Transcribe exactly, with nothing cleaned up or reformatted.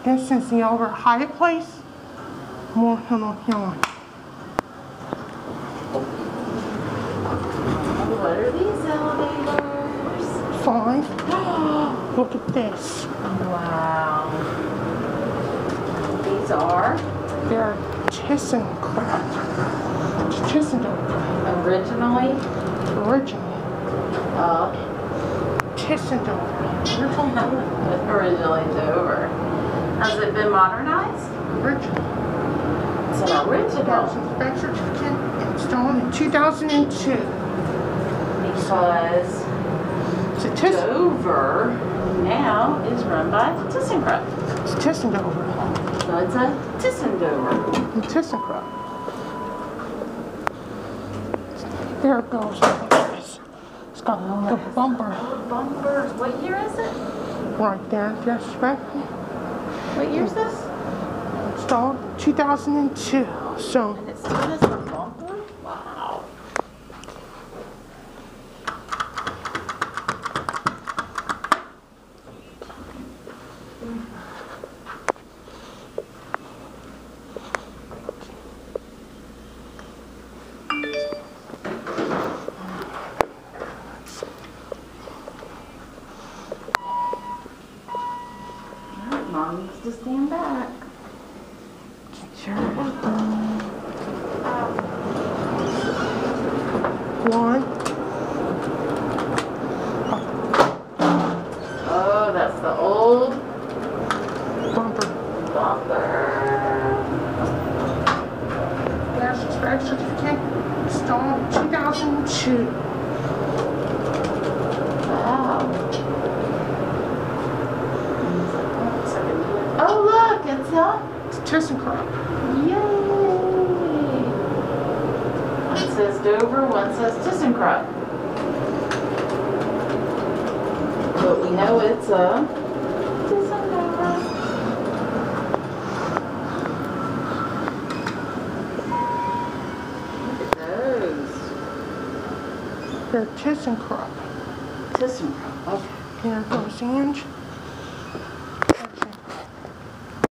This is the over Hyatt place. More on yarn. What are these elevators? Five. Look at this. Wow. These are? They're ThyssenKrupp. ThyssenKrupp. Originally? Originally. Uh, ThyssenKrupp. originally Dover. Has it been modernized? Original. It's an original. Spec certificate installed in two thousand two. Because It's a Thyssen. Dover now is run by ThyssenKrupp. It's ThyssenKrupp. So it's a ThyssenDover. ThyssenKrupp. There it goes. Look at this. It's got the bumper Bumpers. What year is it? right there. Just spec What year is this? installed two thousand two. So And it still has a bumper? Wow. Alright, Mom needs to stand back. sure. One. Oh, that's the old Bumper. bumper. There's the spec certificate installed in two thousand two. Wow. Oh, look, it's a It's ThyssenKrupp. yay. One says Dover, one says ThyssenKrupp. But we know it's a ThyssenKrupp. Look at those. They're ThyssenKrupp. ThyssenKrupp. Okay. Here goes Ange.